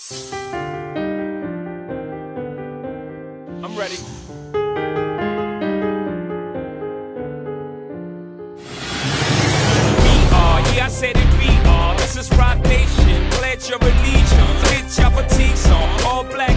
I'm ready. Yeah, I said it, we are. This is Rock Nation. Pledge your allegiance. Get your fatigues on. All black.